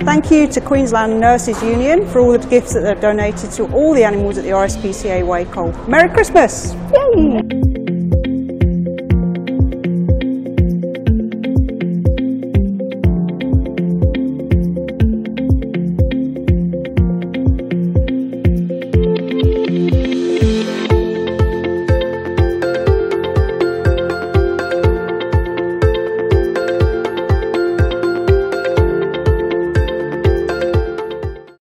Thank you to Queensland Nurses Union for all the gifts that they've donated to all the animals at the RSPCA Wacol. Merry Christmas! Yay!